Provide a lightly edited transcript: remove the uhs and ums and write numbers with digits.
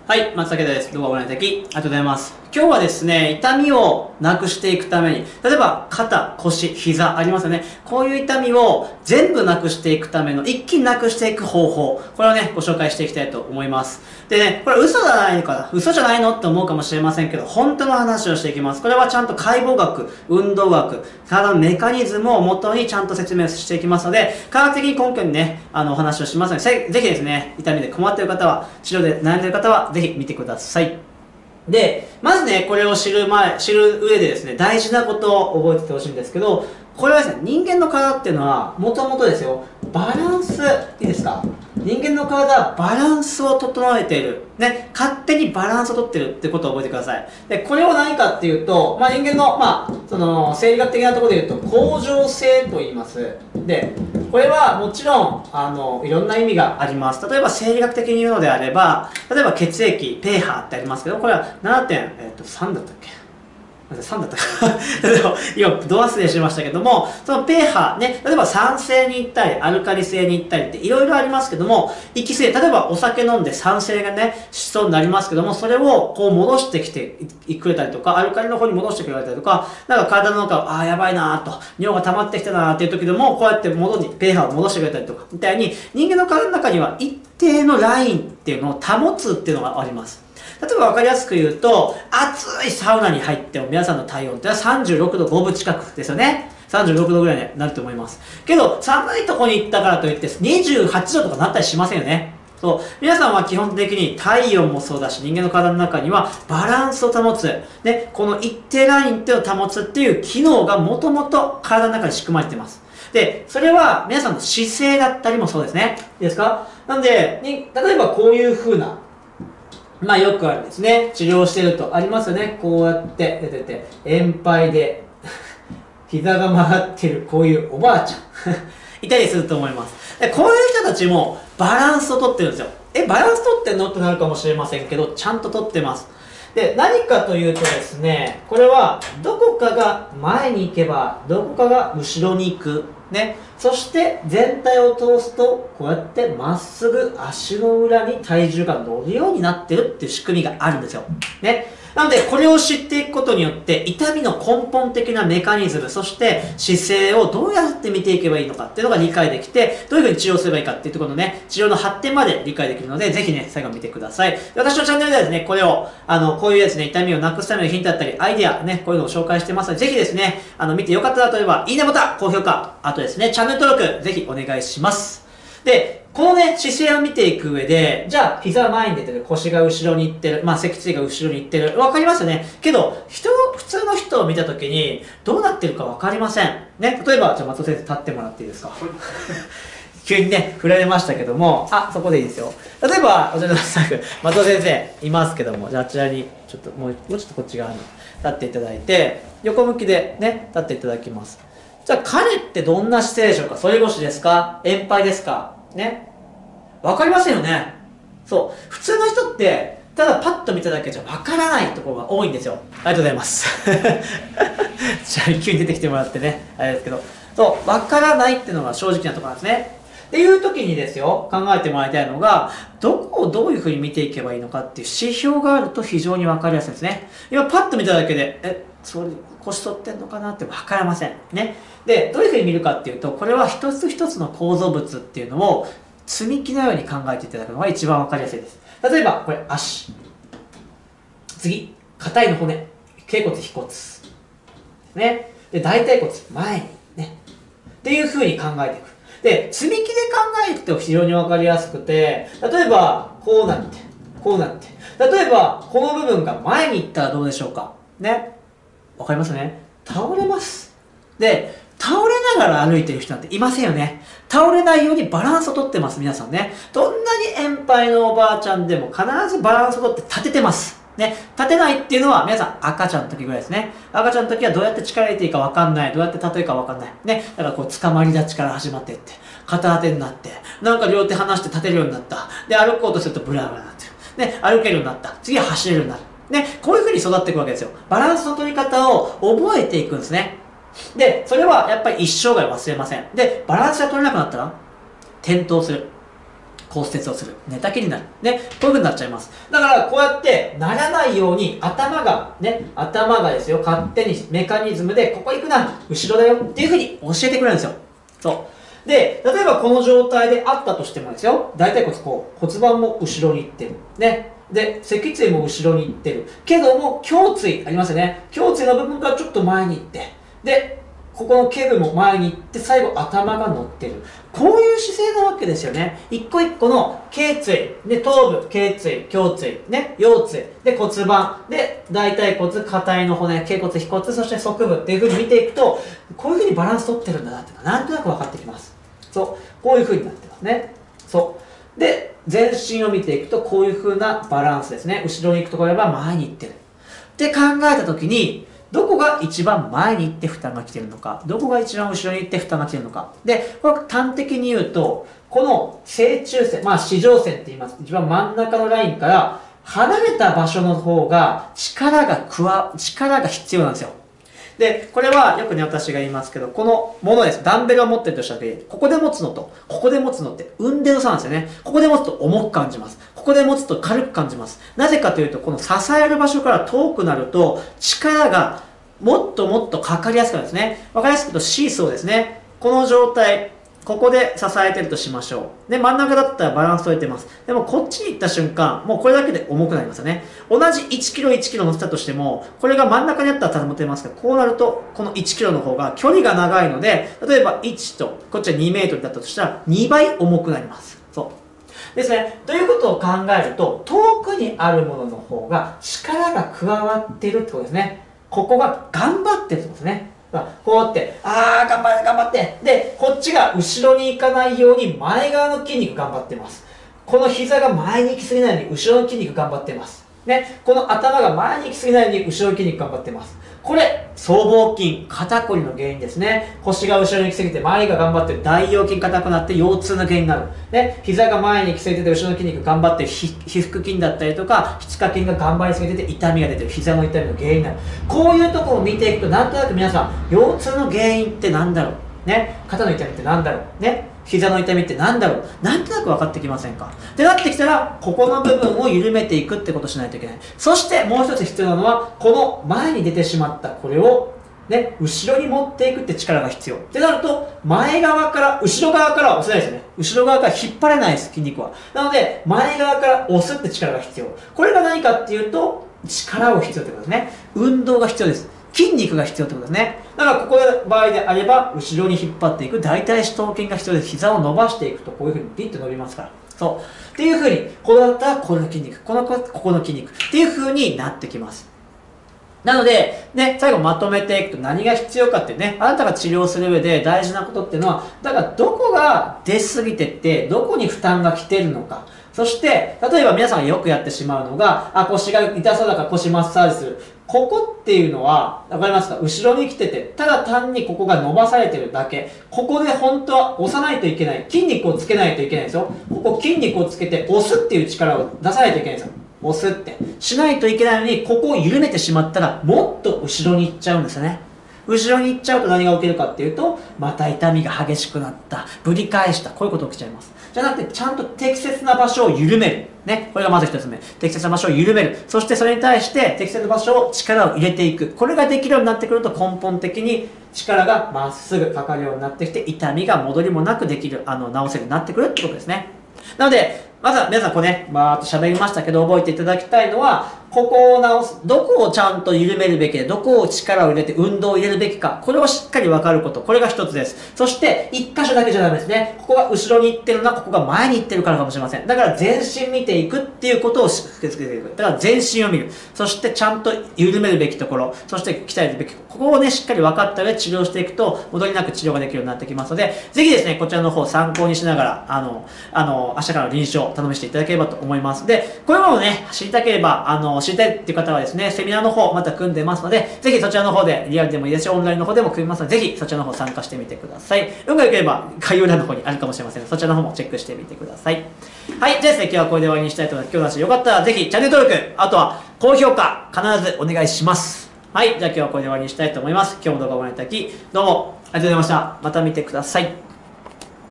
はい、松竹です。動画をご覧いただき、ありがとうございます。今日はですね、痛みをなくしていくために、例えば肩、腰、膝ありますよね。こういう痛みを全部なくしていくための、一気になくしていく方法、これをね、ご紹介していきたいと思います。でね、これ嘘じゃないのかな、嘘じゃないのって思うかもしれませんけど、本当の話をしていきます。これはちゃんと解剖学、運動学、体のメカニズムを元にちゃんと説明していきますので、科学的に根拠にね、お話をしますので、ぜひですね、痛みで困っている方は、治療で悩んでいる方は、ぜひ見てください。で、まずね、これを知る上でですね、大事なことを覚えててほしいんですけど、これはですね、人間の体っていうのは、もともとですよ、バランス、いいですか？人間の体はバランスを整えている。ね、勝手にバランスをとってるってことを覚えてください。で、これを何かっていうと、人間の、生理学的なところで言うと、恒常性と言います。で、これはもちろん、いろんな意味があります。例えば生理学的に言うのであれば、例えば血液、ペーハーってありますけど、これは7.3だったっけ？3だったか今、ど忘れしましたけども、その pH ね、例えば酸性に行ったり、アルカリ性に行ったりっていろいろありますけども、息性、例えばお酒飲んで酸性がね、しそうになりますけども、それをこう戻してきてくれたりとか、アルカリの方に戻してくれたりとか、なんか体の中を、やばいなーと、尿が溜まってきたなーっていう時でも、こうやってpH を戻してくれたりとか、みたいに、人間の体の中には一定のラインっていうのを保つっていうのがあります。例えば分かりやすく言うと、暑いサウナに入っても皆さんの体温ってのは36度5分近くですよね。36度ぐらいになると思います。けど、寒いとこに行ったからといって28度とかなったりしませんよね。そう。皆さんは基本的に体温もそうだし、人間の体の中にはバランスを保つ。ね、この一定ラインっていうのを保つっていう機能がもともと体の中に仕組まれています。で、それは皆さんの姿勢だったりもそうですね。いいですか？なんで、例えばこういう風な、よくあるですね。治療してるとありますよね。こうやって出てて、円杯で、膝が曲がってる、こういうおばあちゃん。いたりすると思います。でこういう人たちもバランスをとってるんですよ。バランスとってんのってなるかもしれませんけど、ちゃんととってます。で、何かというとですね、これは、どこかが前に行けば、どこかが後ろに行く。ね。そして全体を通すと、こうやってまっすぐ足の裏に体重が乗るようになってるっていう仕組みがあるんですよ。ね。なので、これを知っていくことによって、痛みの根本的なメカニズム、そして姿勢をどうやって見ていけばいいのかっていうのが理解できて、どういうふうに治療すればいいかっていうところのね、治療の発展まで理解できるので、ぜひね、最後まで見てください。私のチャンネルではですね、これを、こういうですね、痛みをなくすためのヒントだったり、アイデア、ね、こういうのを紹介してますので、ぜひですね、見てよかったらといえば、いいねボタン、高評価、あとですね、チャンネル登録、ぜひお願いします。で、このね、姿勢を見ていく上で、じゃあ、膝が前に出てる、腰が後ろに行ってる、脊椎が後ろに行ってる、わかりますよね。けど、普通の人を見たときに、どうなってるかわかりません。ね、例えば、じゃあ松尾先生立ってもらっていいですか。急にね、振られましたけども、そこでいいですよ。例えば、松尾先生いますけども、じゃああちらに、ちょっともうちょっとこっち側に立っていただいて、横向きでね、立っていただきます。じゃあ彼ってどんな姿勢でしょうか？反り腰ですか？円杯ですか？ね。わかりませんよね。そう。普通の人って、ただパッと見ただけじゃわからないところが多いんですよ。ありがとうございます。じゃあ、急に出てきてもらってね、あれですけど。そう、わからないっていうのが正直なところなんですね。っていう時にですよ、考えてもらいたいのが、どこをどういう風に見ていけばいいのかっていう指標があると非常にわかりやすいんですね。今パッと見ただけで、それ腰反ってんのかなってわかりません。ね。で、どういう風に見るかっていうと、これは一つ一つの構造物っていうのを積み木のように考えていただくのが一番わかりやすいです。例えば、これ足。次、硬いの骨。脛骨、腓骨。ね。で、大腿骨、前に。ね。っていう風に考えていく。で、積み木で考えると非常にわかりやすくて、例えば、こうなって、こうなって。例えば、この部分が前に行ったらどうでしょうか？ね。わかりますね？倒れます。で、倒れながら歩いてる人なんていませんよね。倒れないようにバランスをとってます、皆さんね。どんなに円杯のおばあちゃんでも必ずバランスをとって立ててます。ね、立てないっていうのは皆さん赤ちゃんの時ぐらいですね。赤ちゃんの時はどうやって力入れていいかわかんない。どうやって立てるかわかんない。ね。だからこう、捕まり立ちから始まっていって、片当てになって、なんか両手離して立てるようになった。で、歩こうとするとブラブラになってる。ね、歩けるようになった。次は走れるようになる。ね、こういう風に育っていくわけですよ。バランスの取り方を覚えていくんですね。で、それはやっぱり一生涯忘れません。で、バランスが取れなくなったら、転倒する。 骨折をする。寝たきりになる。ね。こういう風になっちゃいます。だから、こうやってならないように、頭がですよ、勝手にメカニズムで、ここ行くな、後ろだよっていう風に教えてくれるんですよ。そう。で、例えばこの状態であったとしてもですよ、大腿骨こう、骨盤も後ろに行ってる。ね。で、脊椎も後ろに行ってる。けども、胸椎ありますよね。胸椎の部分からちょっと前に行って。で、ここの頸部も前に行って、最後頭が乗ってる。こういう姿勢なわけですよね。一個一個の頸椎、で、頭部、頸椎、胸椎、ね、腰椎、で、骨盤、で、大腿骨、下体の骨、頸骨、腓骨、そして側部っていう風に見ていくと、こういう風にバランス取ってるんだなっていうのがなんとなく分かってきます。そう。こういう風になってますね。そう。で、全身を見ていくと、こういう風なバランスですね。後ろに行くところは前に行ってる。って考えたときに、どこが一番前に行って負担が来てるのか、どこが一番後ろに行って負担が来てるのか。で、これ端的に言うと、この正中線、四条線って言います。一番真ん中のラインから離れた場所の方が力が必要なんですよ。で、これはよくね、私が言いますけど、このものです。ダンベルを持ってるとしたら、ここで持つのと、ここで持つのって、運転の差なんですよね。ここで持つと重く感じます。ここで持つと軽く感じます。なぜかというと、この支える場所から遠くなると、力がもっともっとかかりやすくなるんですね。わかりやすく言うと、シーソーですね。この状態。ここで支えてるとしましょう。で、真ん中だったらバランス取れてます。でも、こっちに行った瞬間、もうこれだけで重くなりますよね。同じ1キロ1キロ乗せたとしても、これが真ん中にあったら保てますけど、こうなると、この1キロの方が距離が長いので、例えば1と、こっちは2メートルだったとしたら、2倍重くなります。そう。ですね。ということを考えると、遠くにあるものの方が力が加わっているってことですね。ここが頑張ってるってことですね。こうやって、頑張って、頑張って。で、こっちが後ろに行かないように前側の筋肉頑張ってます。この膝が前に行き過ぎないように後ろの筋肉頑張ってます。ね、この頭が前に行き過ぎないように後ろの筋肉頑張ってます。これ、僧帽筋、肩こりの原因ですね。腰が後ろに行き過ぎて、前が頑張って大腰筋硬くなって腰痛の原因になる。ね、膝が前に行き過ぎてて、後ろの筋肉頑張って、腓腹筋だったりとか、腓下筋が頑張りすぎてて、痛みが出てる。膝の痛みの原因になる。こういうところを見ていくと、なんとなく皆さん、腰痛の原因って何だろうね、肩の痛みって何だろうね、膝の痛みって何だろう、なんとなく分かってきませんかってなってきたら、ここの部分を緩めていくってことをしないといけない。そしてもう一つ必要なのは、この前に出てしまったこれをね、後ろに持っていくって力が必要。ってなると、前側から、後ろ側からは押せないですよね。後ろ側から引っ張れないです、筋肉は。なので、前側から押すって力が必要。これが何かっていうと、力を必要ってことですね。運動が必要です。筋肉が必要ってことですね。だからここの場合であれば、後ろに引っ張っていく大腿四頭筋が必要です。膝を伸ばしていくとこういう風にピッと伸びますから。そう。っていう風に、これだったらこの筋肉、ここの筋肉っていう風になってきます。なので、ね、最後まとめていくと何が必要かってね、あなたが治療する上で大事なことっていうのは、だからどこが出過ぎてって、どこに負担が来てるのか。そして、例えば皆さんがよくやってしまうのが、腰が痛そうだから腰マッサージする。ここっていうのは、わかりますか？後ろに来てて、ただ単にここが伸ばされてるだけ。ここで本当は押さないといけない。筋肉をつけないといけないんですよ。ここ筋肉をつけて押すっていう力を出さないといけないんですよ。押すって。しないといけないのに、ここを緩めてしまったら、もっと後ろに行っちゃうんですよね。後ろに行っちゃうと何が起きるかっていうと、また痛みが激しくなった。ぶり返した。こういうこと起きちゃいます。じゃなくて、ちゃんと適切な場所を緩める。ね。これがまず一つ目。適切な場所を緩める。そしてそれに対して適切な場所を力を入れていく。これができるようになってくると根本的に力がまっすぐかかるようになってきて、痛みが戻りもなくできる、治せるようになってくるってことですね。なので、まずは皆さんこうね、バーっと喋りましたけど、覚えていただきたいのは、ここを直す、どこをちゃんと緩めるべきで、どこを力を入れて運動を入れるべきか、これをしっかり分かること、これが一つです。そして、一箇所だけじゃダメですね。ここが後ろに行ってるのは、ここが前に行ってるからかもしれません。だから全身見ていくっていうことをしっかりつけていく。だから全身を見る。そしてちゃんと緩めるべきところ、そして鍛えるべき、ここをね、しっかり分かった上で治療していくと、戻りなく治療ができるようになってきますので、ぜひですね、こちらの方を参考にしながら、明日からの臨床を頼みしていただければと思います。で、こういうものをね、知りたければ、知りたいっていう方はですね、セミナーの方また組んでますので、ぜひそちらの方で、リアルでもいいですし、オンラインの方でも組みますので、ぜひそちらの方参加してみてください。運が良ければ概要欄の方にあるかもしれませんので、そちらの方もチェックしてみてください。はい、じゃあですね、今日はこれで終わりにしたいと思います。今日の話よかったら、ぜひチャンネル登録、あとは高評価、必ずお願いします。はい、じゃあ今日はこれで終わりにしたいと思います。今日も動画をご覧いただき、どうもありがとうございました。また見てください。